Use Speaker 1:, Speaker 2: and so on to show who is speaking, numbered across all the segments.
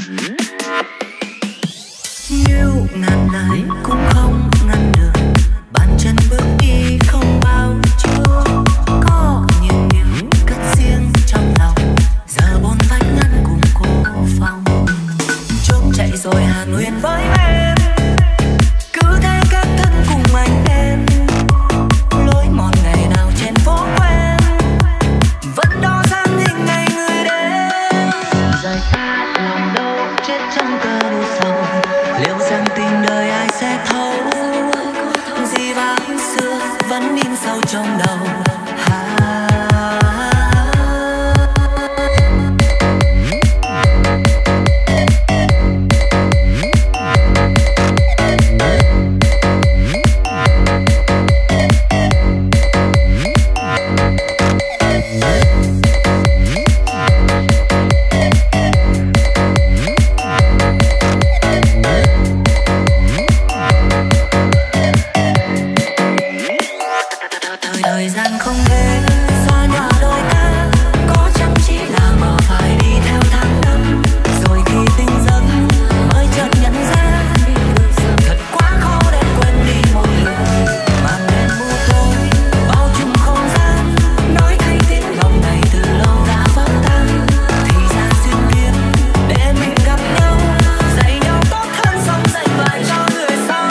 Speaker 1: Yêu ngàn ngày cũng không ngăn được bàn chân bước đi không bao chưa. Có nhiều điều cất riêng trong lòng, giờ bốn vách ngăn cùng cô phòng. Trốn chạy rồi hàn huyền với em, cứ thế kết thân cùng anh em. Lối mòn ngày nào trên phố quen, vẫn đo dáng hình ngày người đến. Rời xa lòng đâu chết trong cơn sầu, liệu rằng tình đời ai sẽ thấu. Dĩ vãng xưa vẫn in sâu trong đầu. Thời gian không thể xóa nhòa đôi ta, có chăng chỉ là mơ phải đi theo tháng năm. Rồi khi tinh giấc mới chợt nhận ra, thật quá khó để quên đi một người. Màn đêm mù tối bao trùm không gian, nói thay tiếng lòng này từ lâu đã vỡ tan. Thì ra duyên kiếp để mình gặp nhau, dạy nhau tốt hơn sống dạy lại cho người sau.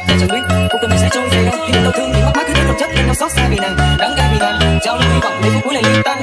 Speaker 1: Xót xa vì nàng đắng cay vì nàng trao lên hy vọng để phút cuối này ly tan.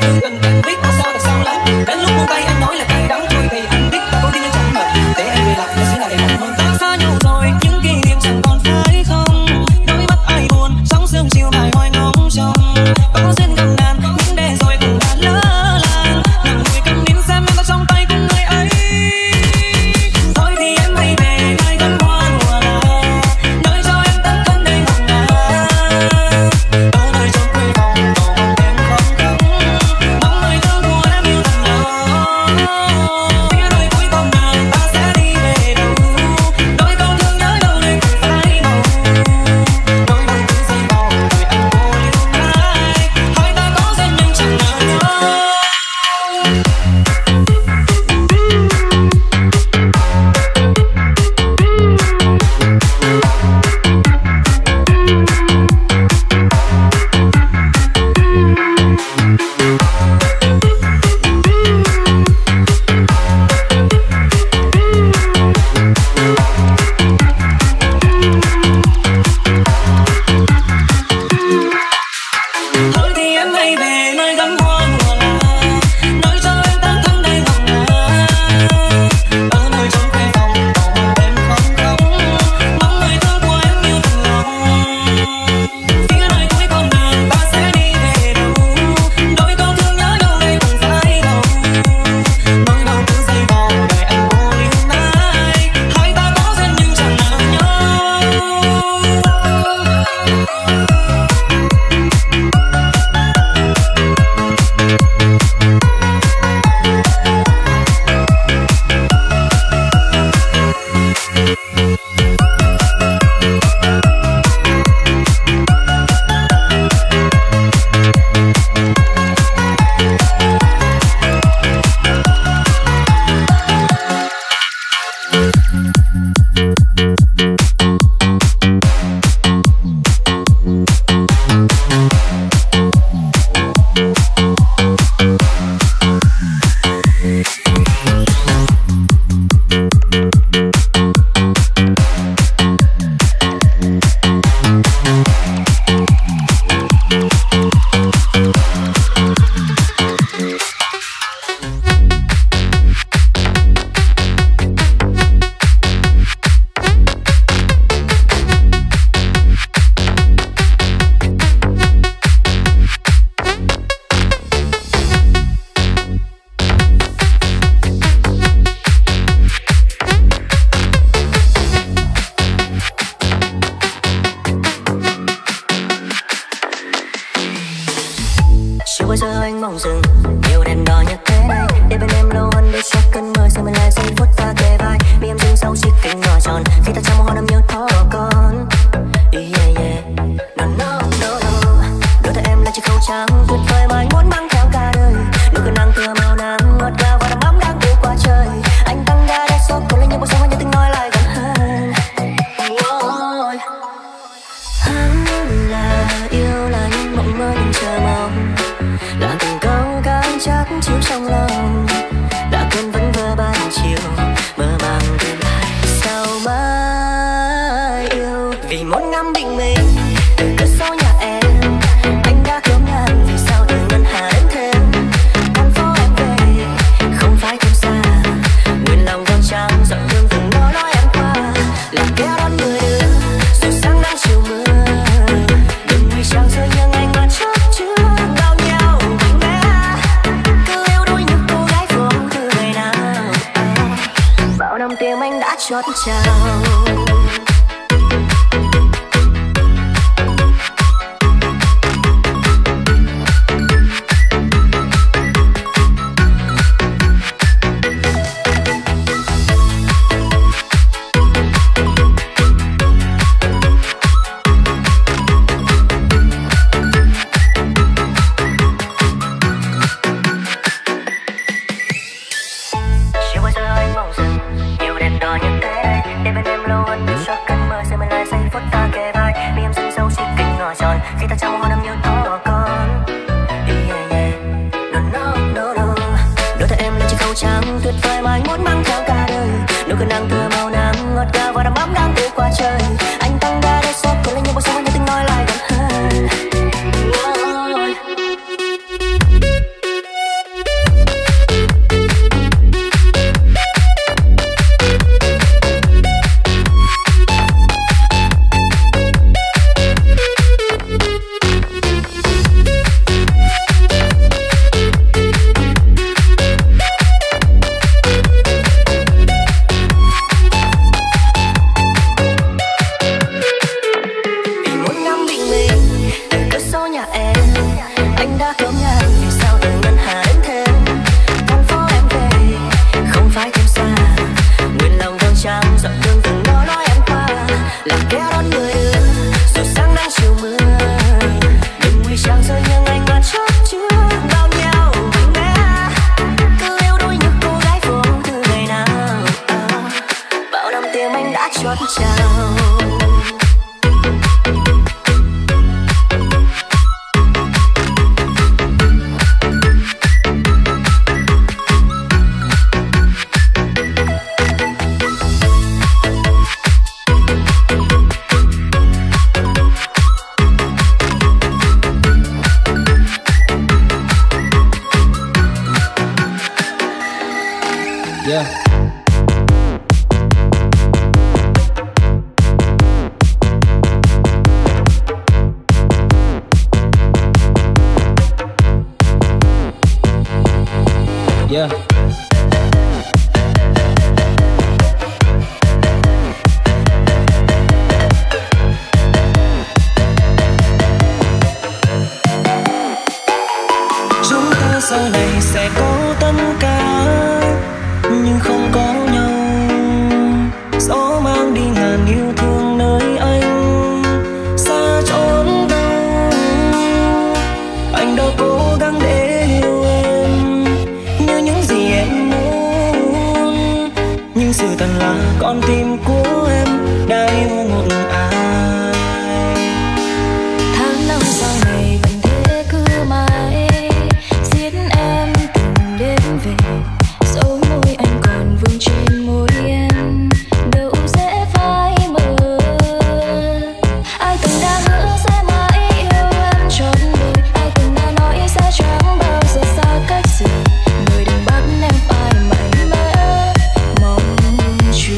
Speaker 2: chưa bao giờ anh mong dừng nhiều đèn đỏ như thế này để bên em lâu hơn để cho cơn mưa rơi mới lại giây phút ta kề vai vì em dừng sau chiếc cánh nhỏ tròn khi ta trao màu hoa đắm như thỏ con. Yeah yeah no no no no đôi tay em là chiếc khẩu trang tuyệt vời mà anh muốn mang theo cả đời nụ cười nắng tựa màu nắng ngọt ngào và đầm ấm đang vượt qua trời anh tăng ga để xót còn lên những bông sóng như tiếng nói lại gần hơn. Hắn là yêu là những mộng mơ những chờ mong là từng câu ca chắc chiếu trong lòng là cơn vẫn vơ ban chiều mơ màng tương lai sao mãi yêu vì một năm định mình từ cửa sổ nhà em anh đã cướp ngàn vì sao từ ngân hà đến thêm con phố em về không phải không xa nguyên lòng vầng trăng dọn hương từng nói em qua là kéo đón người đưa dù sáng nắng chiều mưa đừng vì trăng rơi nhưng anh mà chót chưa bao nhau anh bé cứ yêu đôi như cô gái vô tư ngày nào bao năm tiếng anh đã chót chào. Chưa bao giờ anh mong dừng nhiều đèn đỏ như thế để bên em lâu
Speaker 3: Yeah. Yeah.
Speaker 1: Chúng ta sau này sẽ có tất cả nhưng không có nhau. Gió mang đi ngàn yêu thương nơi anh xa chốn đâu. Anh đã cố gắng để yêu em như những gì em muốn, nhưng sự thật là con tim của em đã yêu một ai.
Speaker 2: Tháng năm sau này vẫn thế cứ mãi giết em từng đêm về, dấu môi anh còn vương trên môi em đâu dễ phai mờ. Ai từng đã hứa sẽ mãi yêu em trọn đời, ai từng đã nói sẽ chẳng bao giờ xa cách rồi. Người đừng bắt em phải mạnh mẽ mong chờ.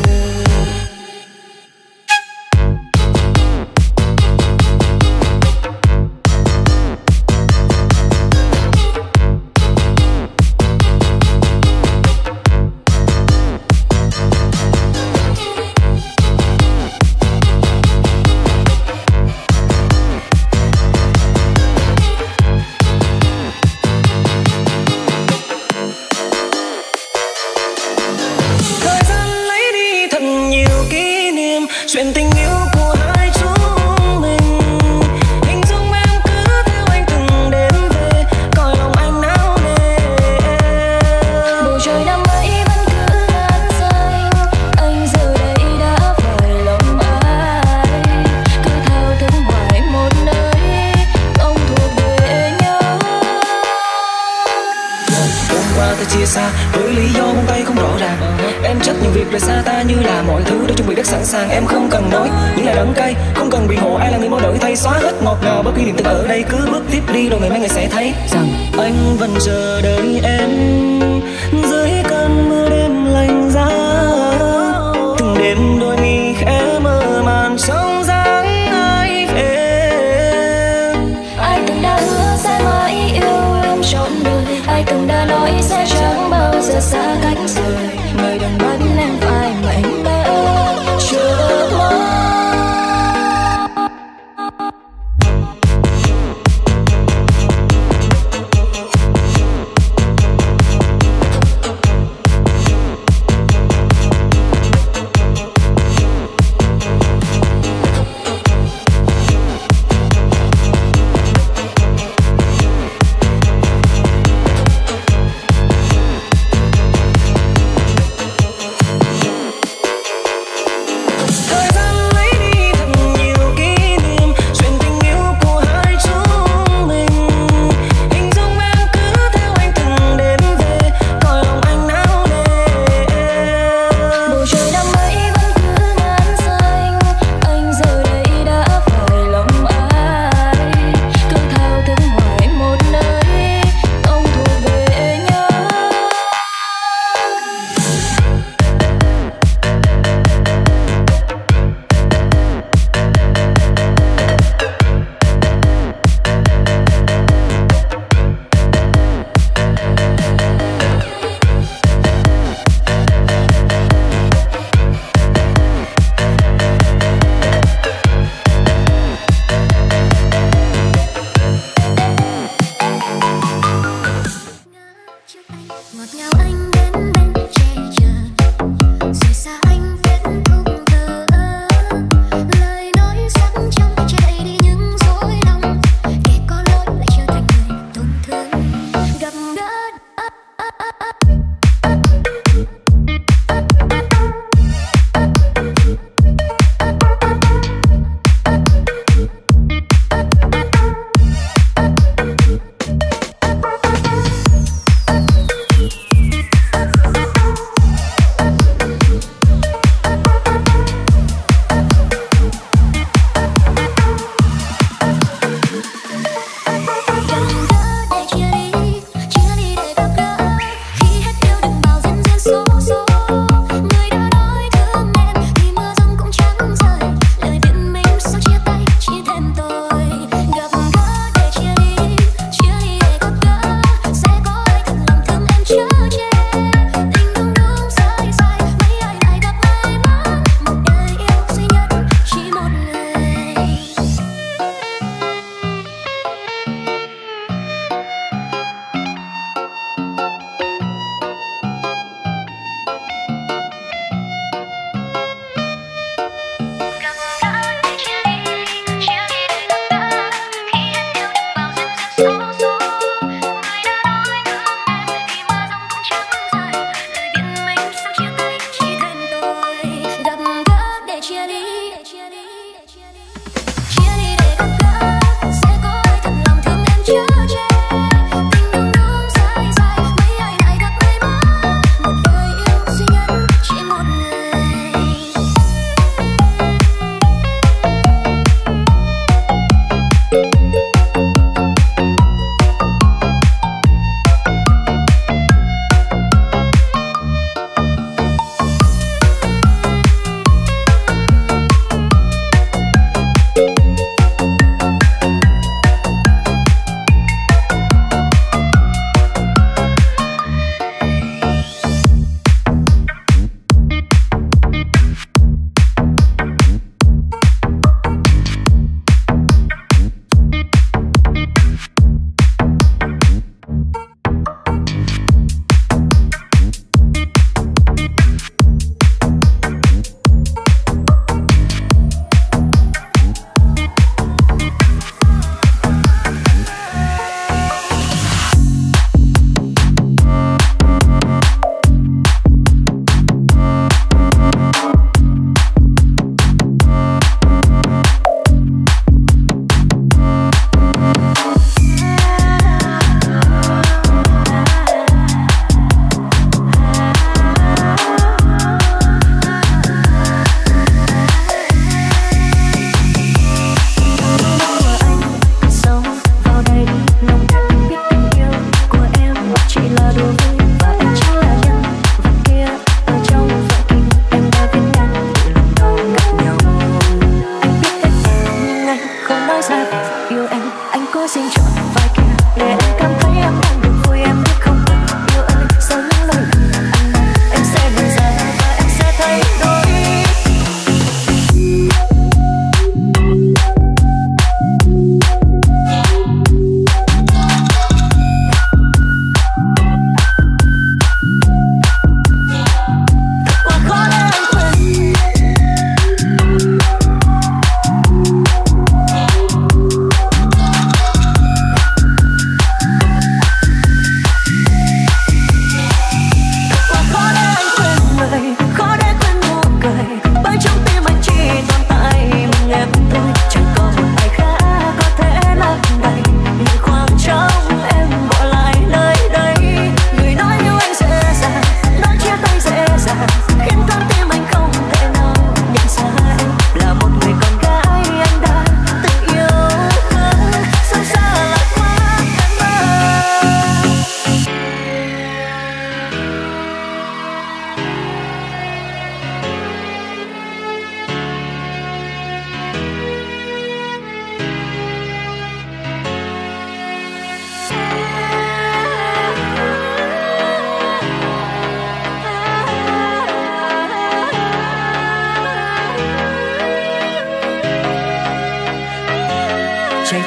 Speaker 1: Thời gian lấy đi thật nhiều kỷ niệm, chuyện tình yêu của hai chúng mình. Hình dung em cứ theo anh từng đêm về, cõi lòng anh nao nề.
Speaker 2: Bầu trời năm ấy vẫn cứ ngàn xanh, anh giờ đây đã phải lòng ai. Cứ thao thức hoài một nơi không thuộc về nhau.
Speaker 1: Hôm qua ta chia xa với lý do buông tay không rõ ràng. Em trách những việc rời xa ta như là mọi thứ đã chuẩn bị rất sẵn sàng. Em không cần nói những lời đắng cay, không cần biện hộ ai là người mau đổi thay. Xóa hết ngọt ngào bất kỳ niềm tin ở đây, cứ bước tiếp đi rồi ngày mai người sẽ thấy rằng anh vẫn chờ đợi em dưới cơn mưa đêm lạnh giá. Từng đêm đôi mi khẽ mơ màng trong dáng ai về.
Speaker 2: Ai từng đã hứa sẽ mãi yêu em trọn đời, ai từng đã nói sẽ chẳng bao giờ xa cách rời. Người đừng bắt em phải mạnh mẽ chờ mong.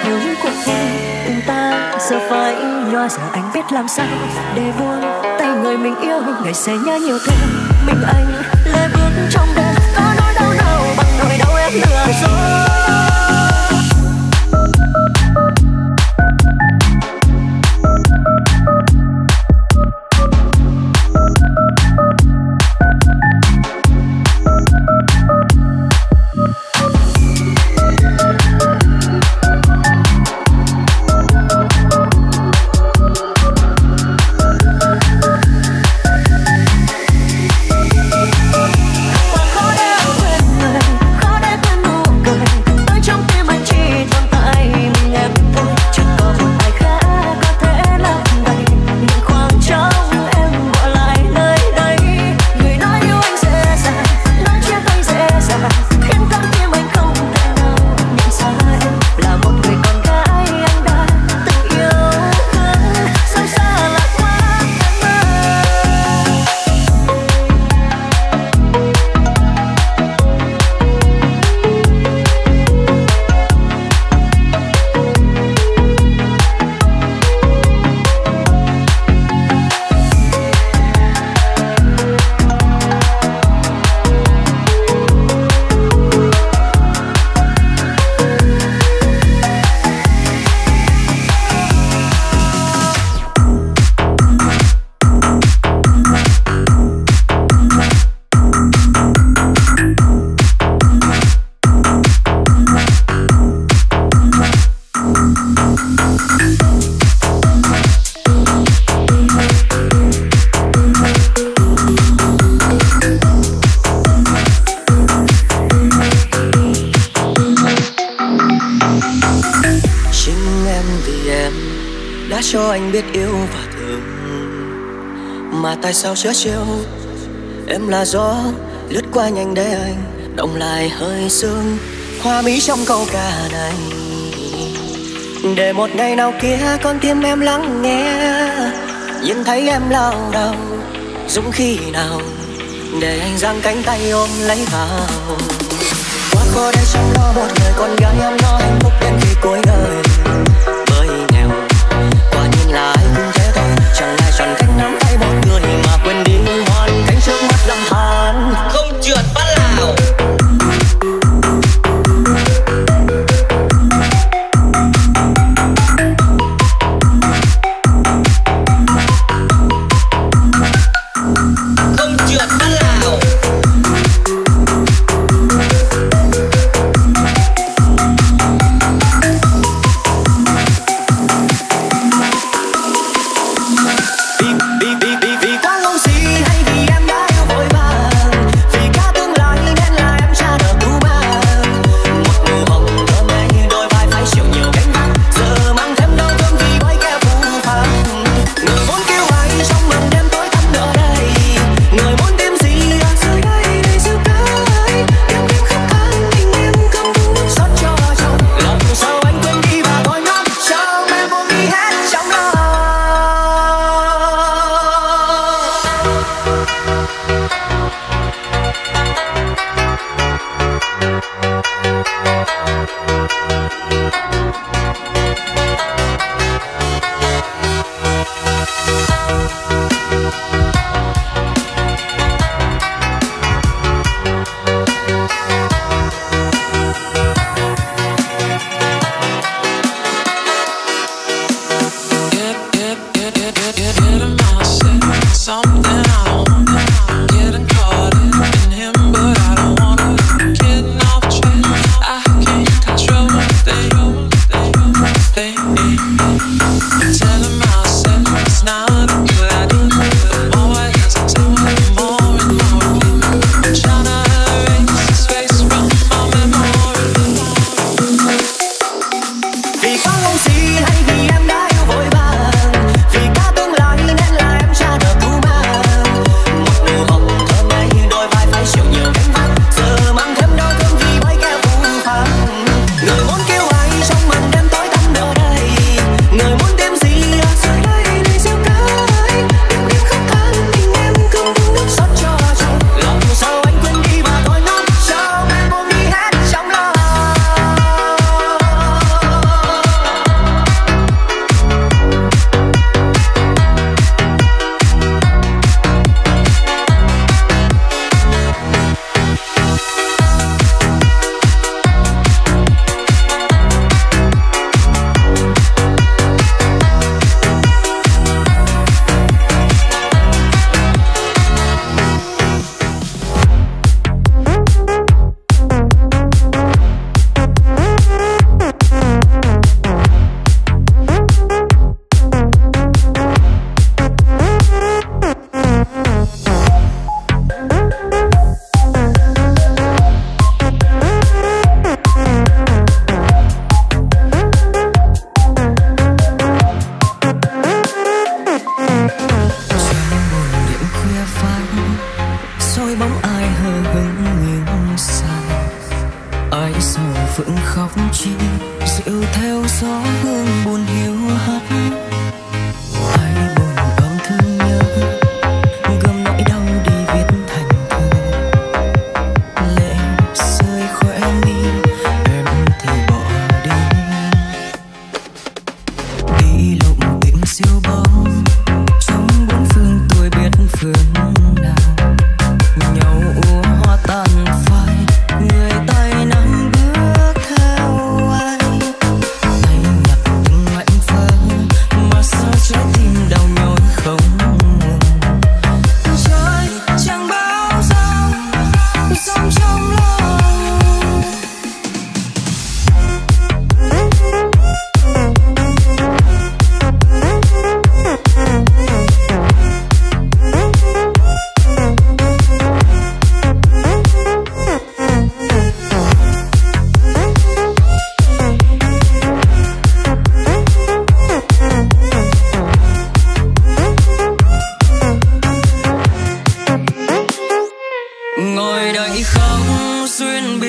Speaker 2: những cuộc vui tình ta giờ phải nhòa. Giờ anh biết làm sao để buông tay người mình yêu, ngày sẽ nhớ nhiều thêm mình anh lê bước trong đêm. Có nỗi đau nào bằng nỗi đau em lừa dối.
Speaker 3: Cho anh biết yêu và thương, mà tại sao chớ trêu em là gió lướt qua nhanh để anh động lại hơi sương hoa mỹ trong câu ca này. Để một ngày nào kia con tim em lắng nghe, nhìn thấy em lao đao dũng khí nào để anh giang cánh tay ôm lấy vào. Quá khó để trong lo một người con gái em nó hạnh phúc đến khi cuối đời. Bởi nghèo nhìn là ai cũng thế thôi, chẳng ai chọn cách nắm tay một người mà quên đi hoàn cảnh trước mắt lầm than. Không trượt bắt Lào. Không trượt bắt Lào.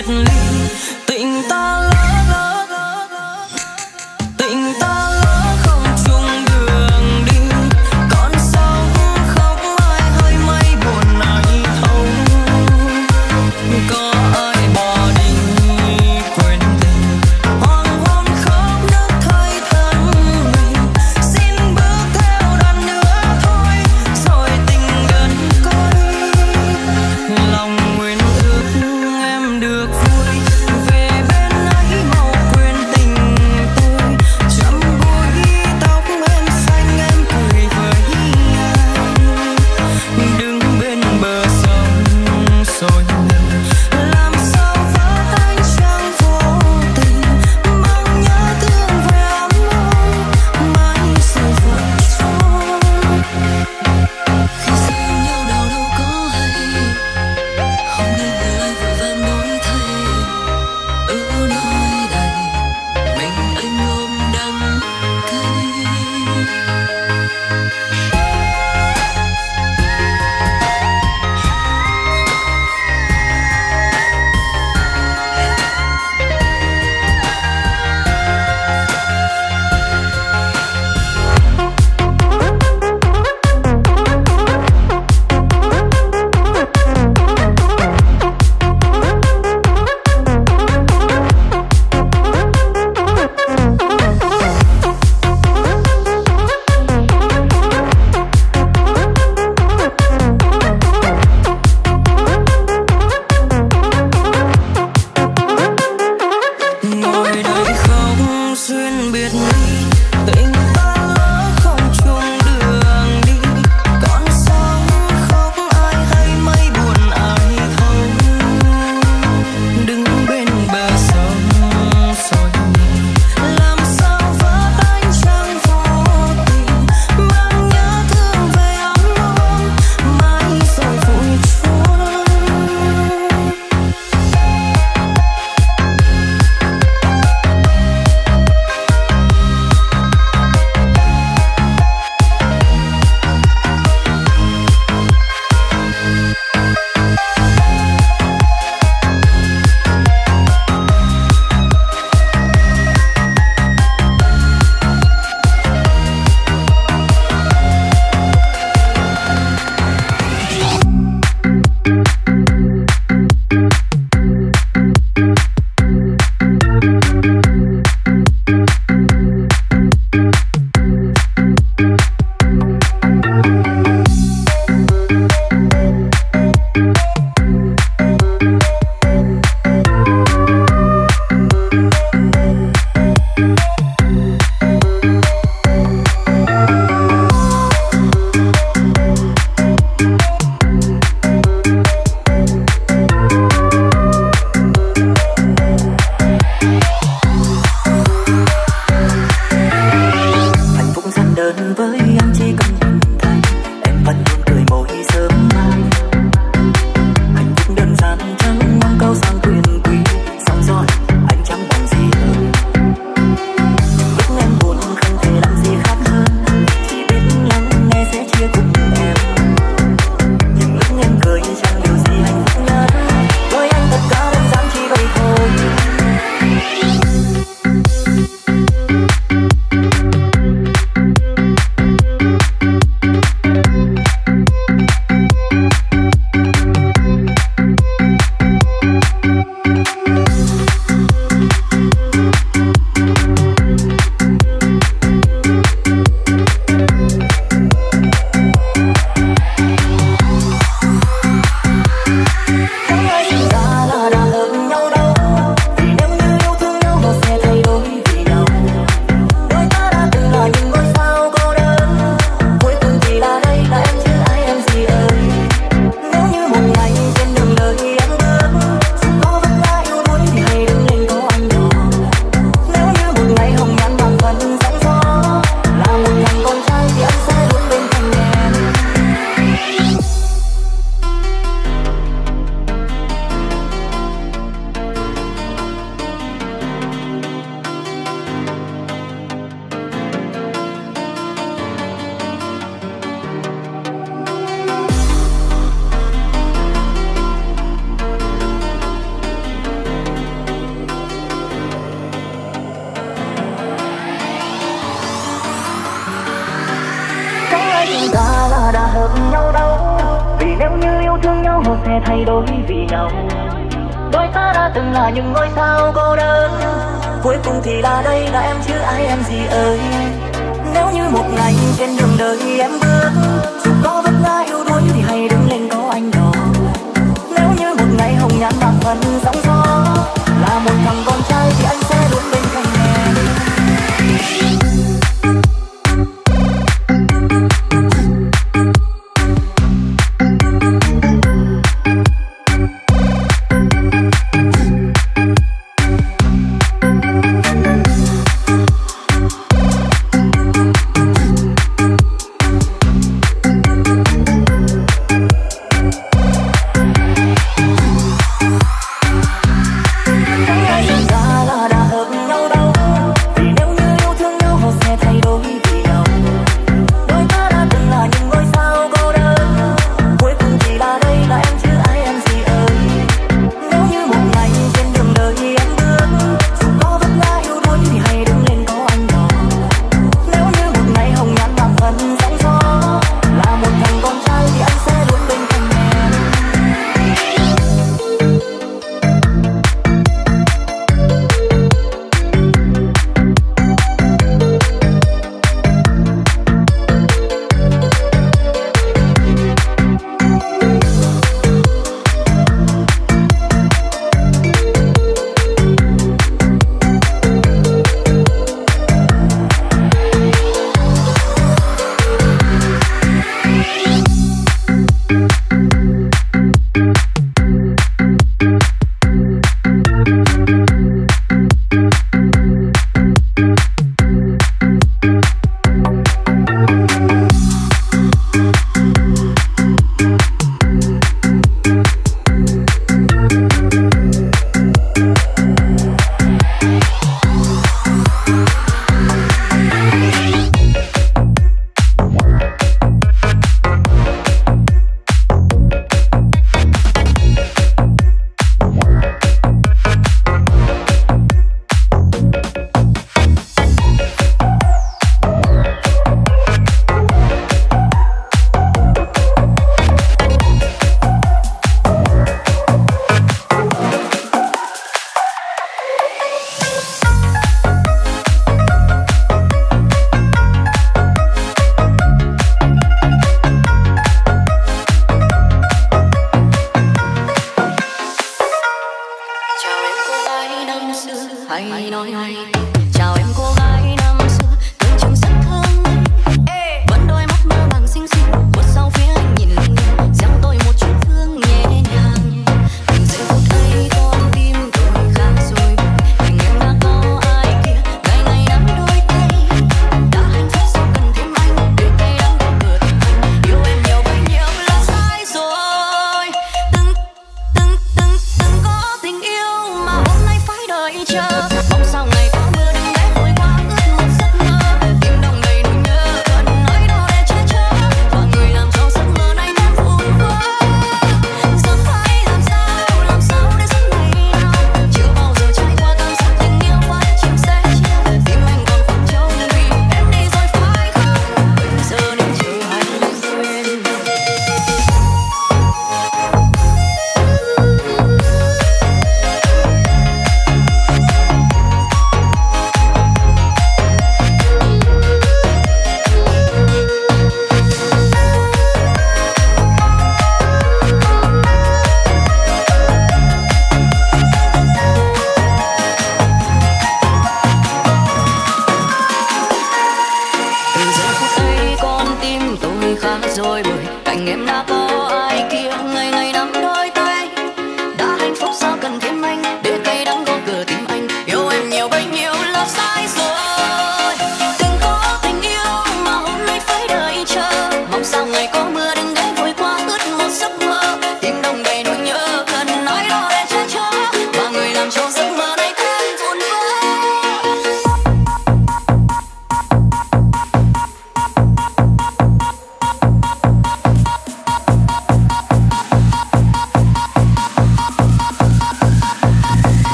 Speaker 3: biệt ly. Tình ta lỡ, tình ta lỡ không chung đường đi. Con sóng khóc ai hơi mây buồn này thâu. Có ai bỏ đi quên tình, hoàng hôn khóc nước thay thân mình. Xin bước theo đoạn nữa thôi, rồi tình gần có đi. Lòng nguyện ước em được vui,
Speaker 2: hợp nhau đâu. Vì nếu như yêu thương nhau họ sẽ thay đổi vì nhau. Đôi ta đã từng là những ngôi sao cô đơn, cuối cùng thì là đây là em chứ ai em gì ơi. Nếu như một ngày trên đường đời em bước, dù có vấp ngã yếu đuối thì hãy đứng lên có anh đó. Nếu như một ngày hồng nhan bạc phận sóng gió, là một thằng con trai thì anh sẽ luôn bên cạnh em.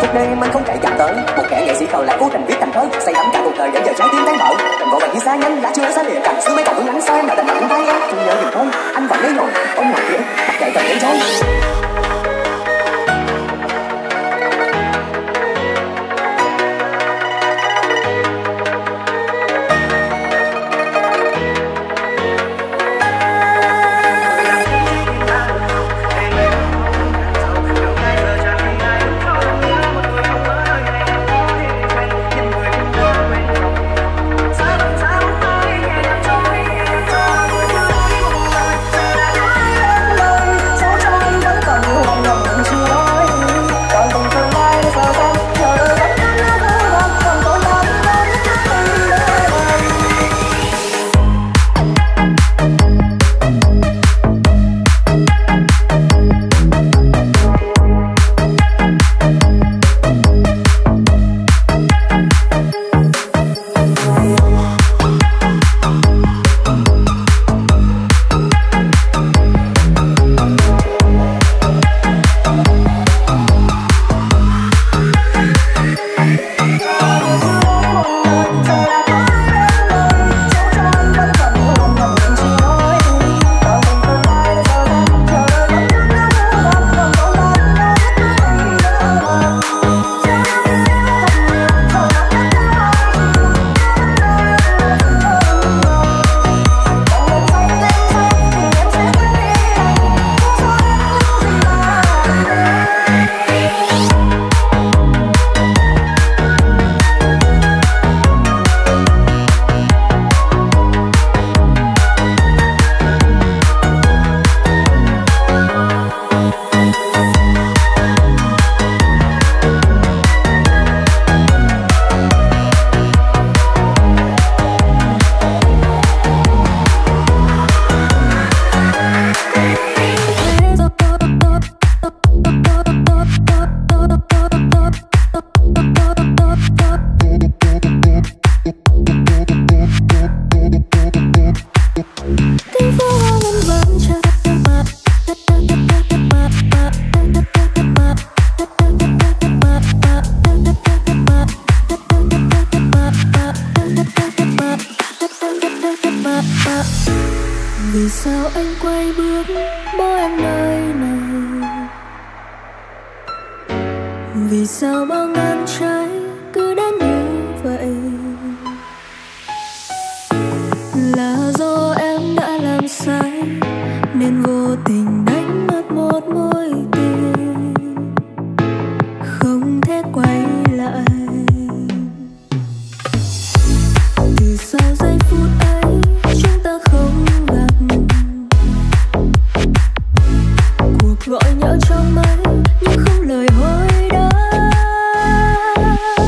Speaker 3: cuộc đời mình không chạy chậm tới. Một kẻ nghệ sĩ khờ lại vô tình viết thành thơ, say đắm cả cuộc đời để giờ trái tim tan vỡ. Tình vội vàng như xa nhanh lá chưa xa lìa cành xưa mấy cọng hương ánh sao em là đành nặng tay em. Tôi nhớ dừng thôi anh vẫn lấy rồi ôm mặt kia bắt chạy cần đến trốn.
Speaker 2: Vì sao anh quay bước bỏ em nơi này? Vì sao bao ngang trái cứ đến như vậy? Là do em đã làm sai nên vô tình đánh mất một mối tình không thể quay lại. Từ sau giây phút ấy chúng ta không gặp, cuộc gọi nhỡ trong máy nhưng không lời hồi đáp.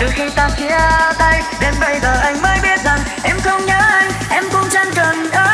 Speaker 3: từ khi ta chia tay đến bây giờ anh mới biết rằng em không nhớ anh, em cũng chẳng cần anh.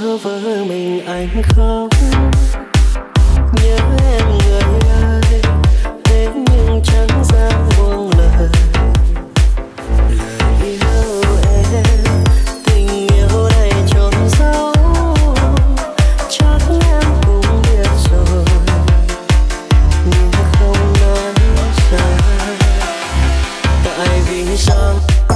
Speaker 3: bơ vơ mình anh khóc. Nhớ em người ơi, thế nhưng chẳng dám buông lời. Lời yêu em, tình yêu này trốn giấu, chắc em cũng biết rồi, nhưng không nói ra. Tại vì sao?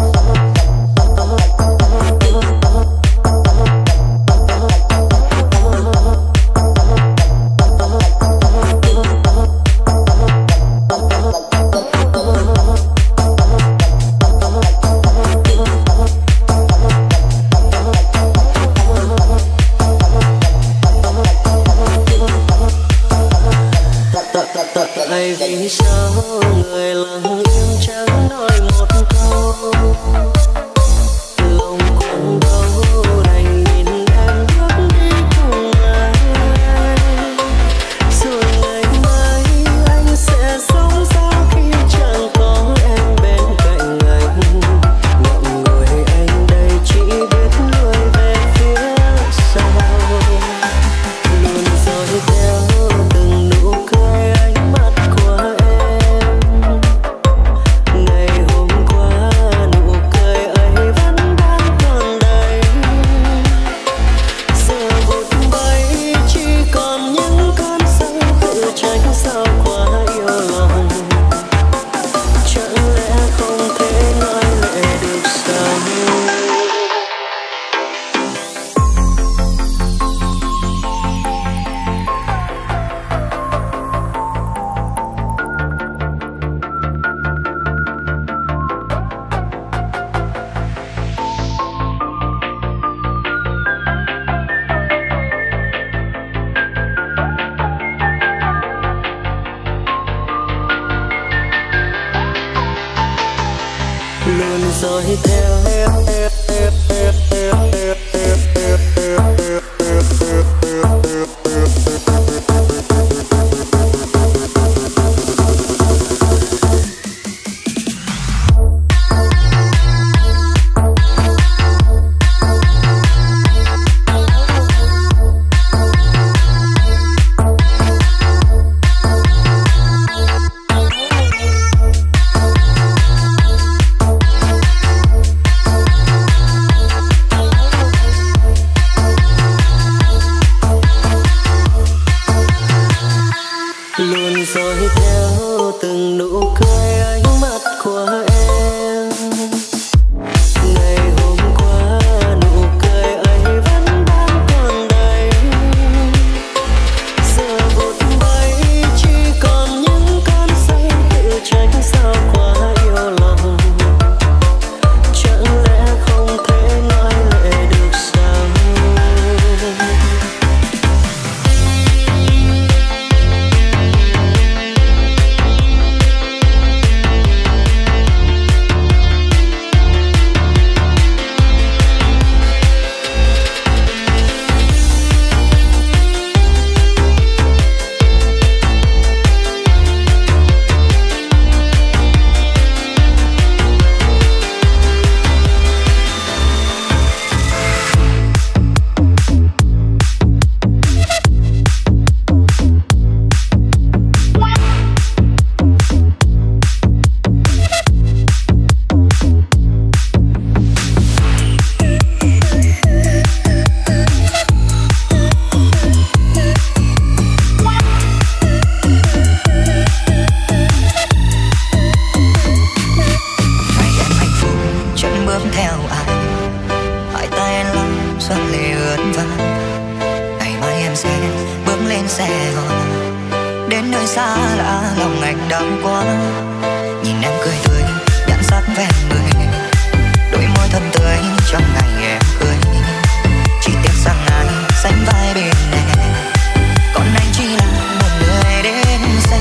Speaker 3: Tại vì sao người lặng im chẳng nói một câu, lòng quặn đau đành nhìn em bước đi cùng ai. Rồi ngày mai anh sẽ sống sao khi chẳng có em bên cạnh anh. Ngậm ngùi anh đây chỉ biết lùi về phía sau, luôn dõi theo từng nụ cười ánh mắt của em. Ngày hôm qua nụ cười ấy vẫn đang còn đây, giờ vụt bay chỉ còn những cơn sóng tự tránh sao quá yêu lòng. Chẳng lẽ không thể nói lệ được sao? Luôn dõi theo luôn dõi theo từng nụ cười ánh mắt của em. Ngày hôm qua nụ cười ấy vẫn đang còn đây, giờ vụt bay chỉ còn những cơn say tự trách sao quá yêu lòng. Chẳng lẽ không thể nói lệ được sao?
Speaker 4: Đến nơi xa lạ lòng anh đau quá. Nhìn em cười tươi nhãn sắc ven người, đôi môi thân tươi trong ngày em cười. Chỉ tiếc rằng ai sánh vai bên em, còn anh chỉ là một người đến xem.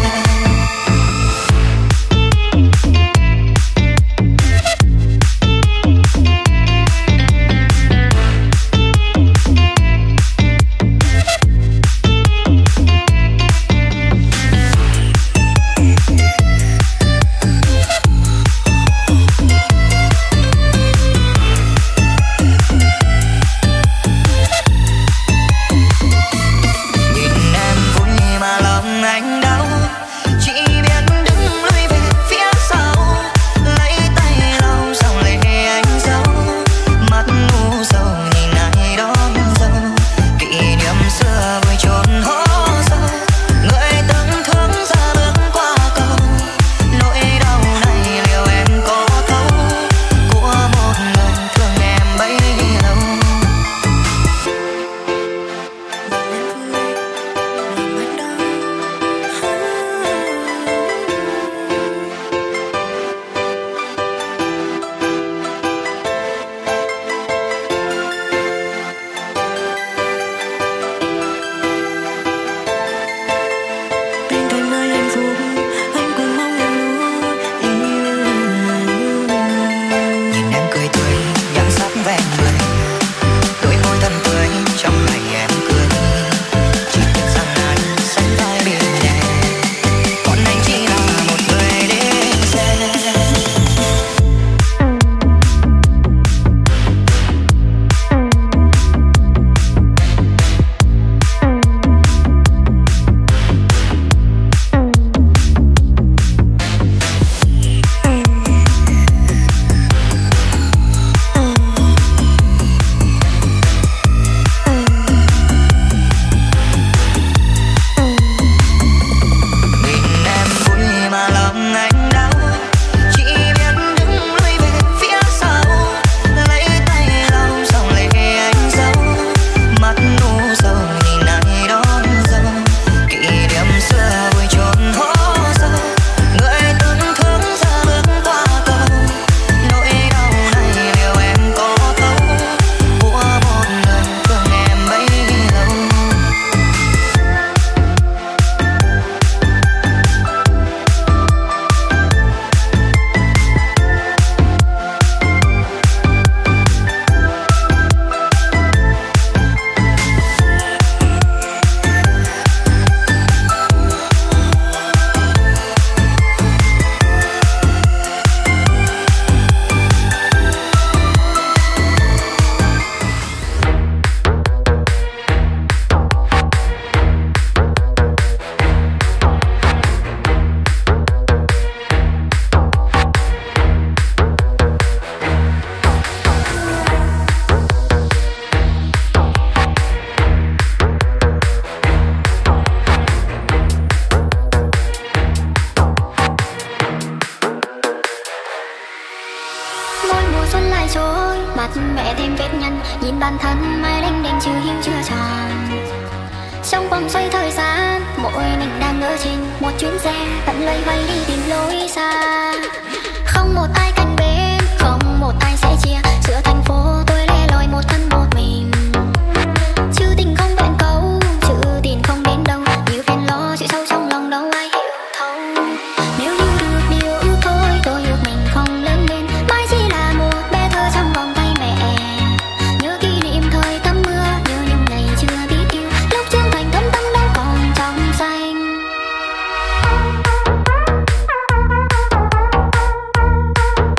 Speaker 5: vẽ thêm vết nhăn, nhìn bản thân mai lênh đênh chưa hiu chưa tròn. Trong vòng xoay thời gian, mỗi mình đang ở trên một chuyến xe tận loay hoay đi tìm lối ra. Không một ai cạnh bên, không một ai sẽ chia, giữa thành phố tôi lẻ loi một thân một mình. Chữ tình không vẹn câu, chữ tiền không đến đâu, nhiều phiền lo chuyện sâu trong lòng đâu ai hiểu thấu. Nếu như được điều ước thôi, tôi ước mình không lớn lên, mãi chỉ là một bé thơ trong vòng tay mẹ. Nhớ kỷ niệm thời tắm mưa, nhớ những ngày chưa biết yêu, lúc trưởng thành thấm tâm đang còn trong xanh.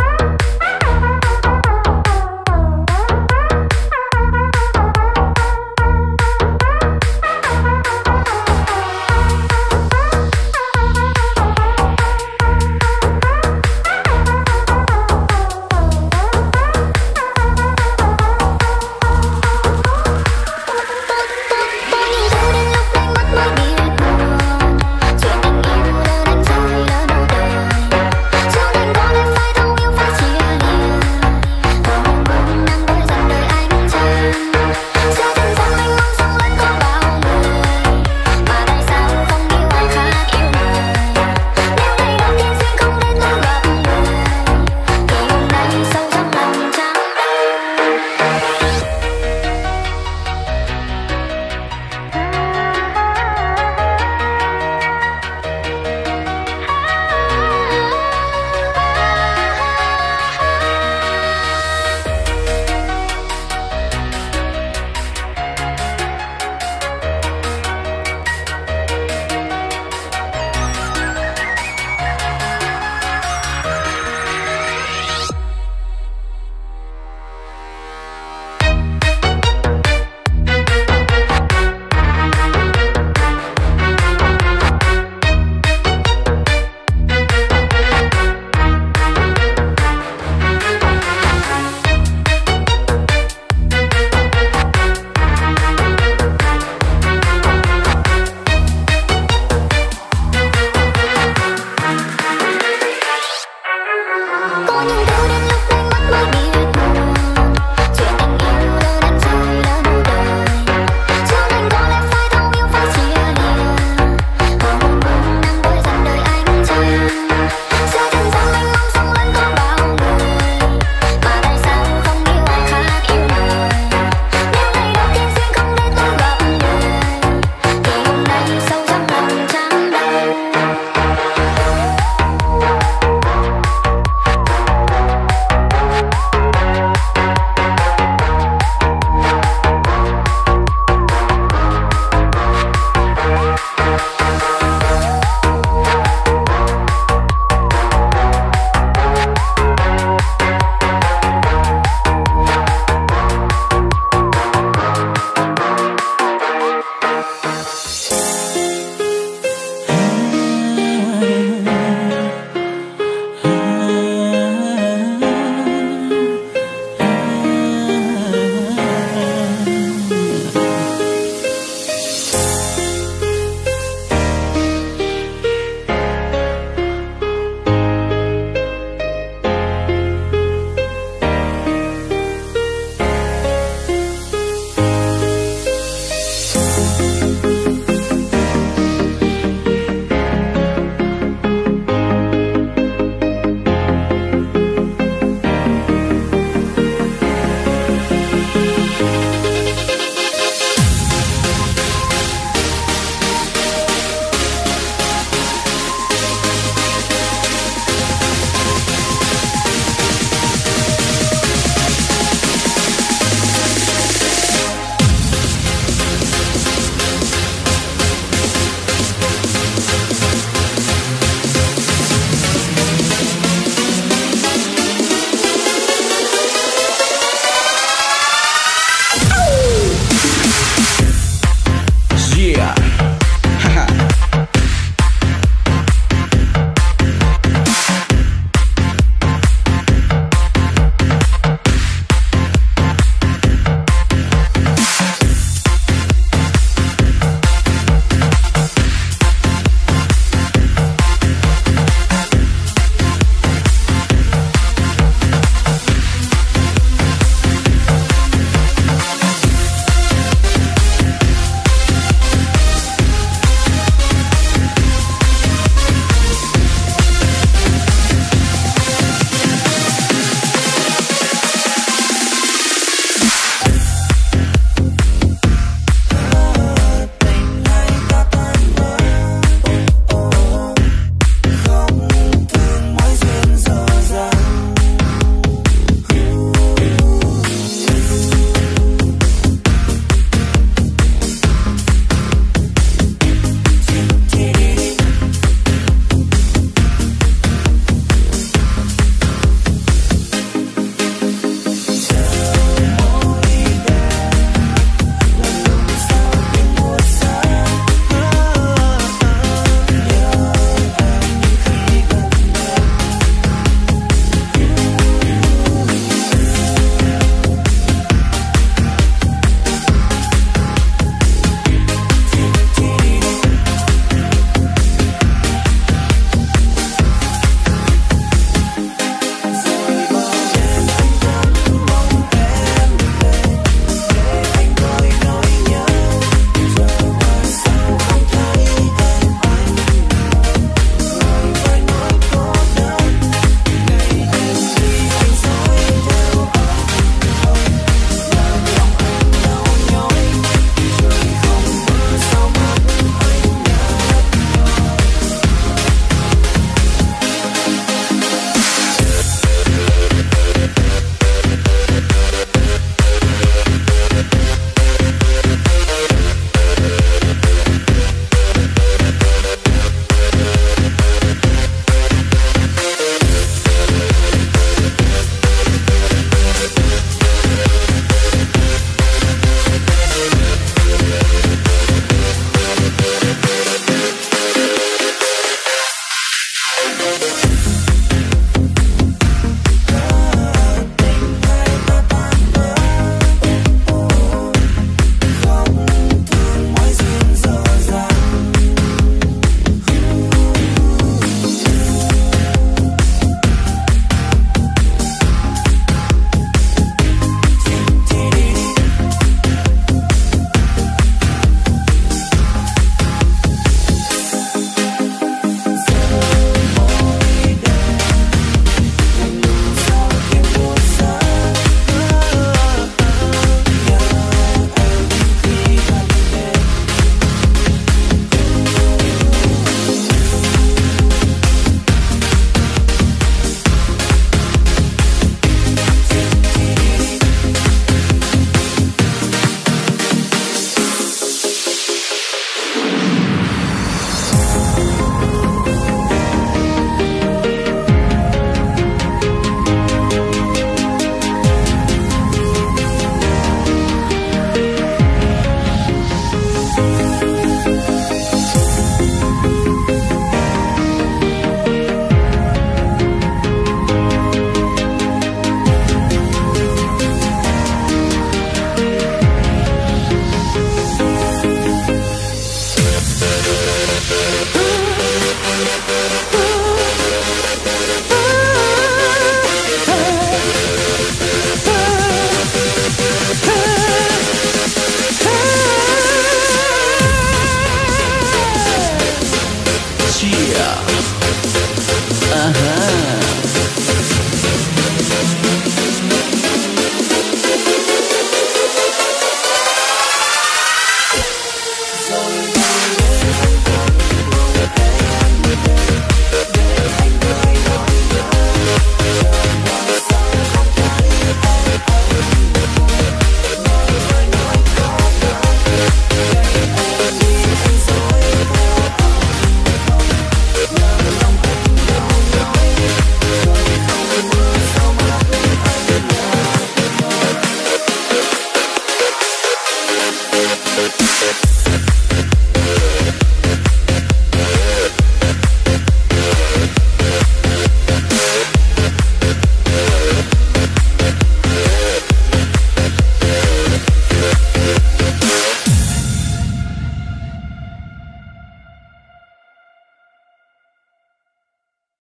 Speaker 3: tut tut